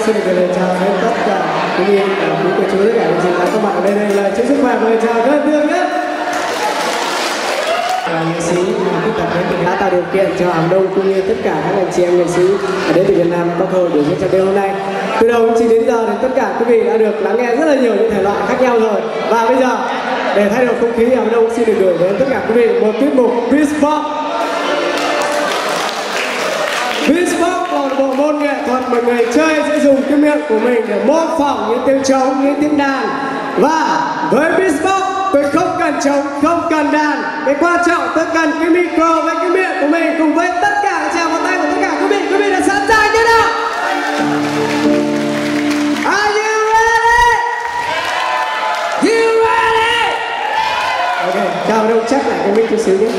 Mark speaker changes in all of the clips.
Speaker 1: xin được gửi lời chào đến tất cả quý vị, quý cô chú, tất cả anh chị đã có mặt ở đây. Là chúc sức khỏe và lời chào thân thương nhất. Nghệ sĩ khuyết tật đến từ đã tạo điều kiện cho Hàm Đông cũng như tất cả các anh chị em nghệ sĩ ở đến từ Việt Nam có cơ hội biểu diễn trong đêm hôm nay. Từ đầu chỉ đến giờ thì tất cả quý vị đã được lắng nghe rất là nhiều những thể loại khác nhau rồi. Và bây giờ để thay đổi không khí, Hàm Đông xin được gửi đến tất cả quý vị một tiết mục Beatbox. Beatbox là một bộ môn nghệ thuật mà người chơi sẽ dùng cái miệng của mình để mô phỏng những tiếng trống, những tiếng đàn. Và với Beatbox tôi không cần trống, không cần đàn. Cái quan trọng tôi cần cái micro với cái miệng của mình cùng với tất cả tràng vào tay của tất cả quý vị. Quý vị đã sẵn sàng chưa nào? Are you ready? You ready? Ok, chào đâu chắc lại cái mic chút xíu nhé.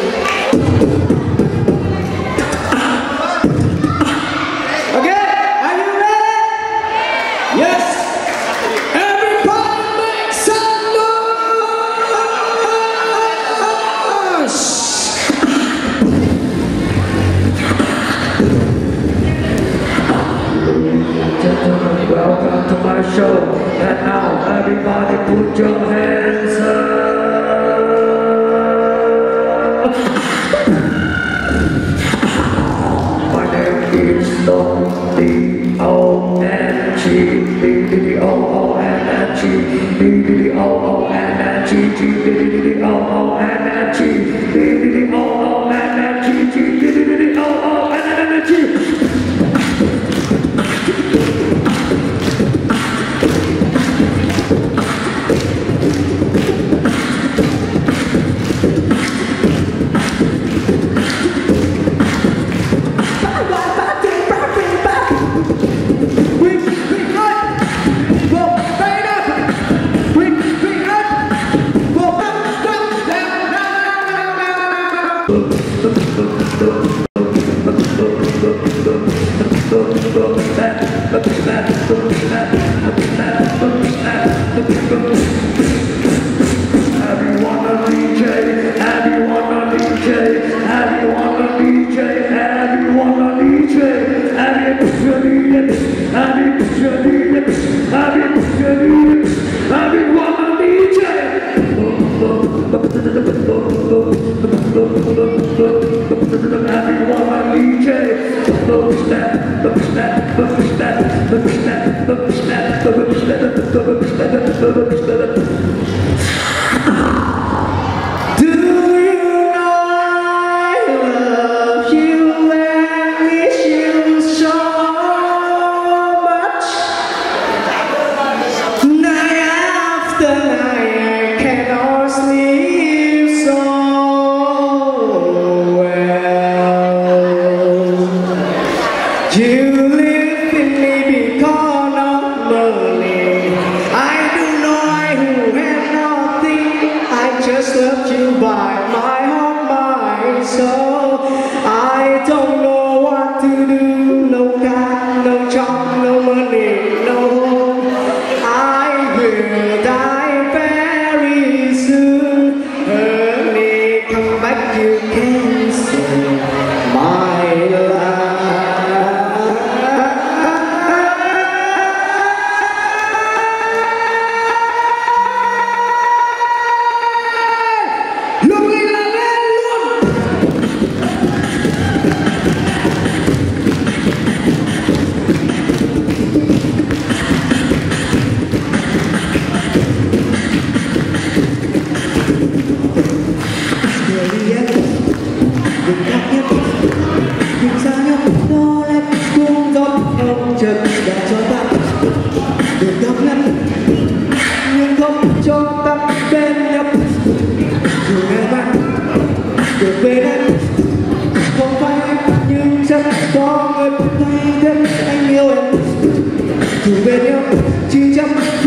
Speaker 2: Welcome to my show, and now everybody put your hands up. My name is Long D-O-N-G, D-D-O-O-N-G, D-D-O-O-N-G, D-D-O-O-N-G, D-D-O-O-N-G, D-D-O-O-N-G.
Speaker 1: Bên nhau chỉ chăm